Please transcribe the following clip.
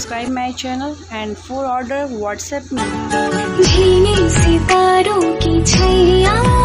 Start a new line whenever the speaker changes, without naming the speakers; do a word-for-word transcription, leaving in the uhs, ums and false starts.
subscribe my channel and for order WhatsApp me.
झीने सितारों की छैया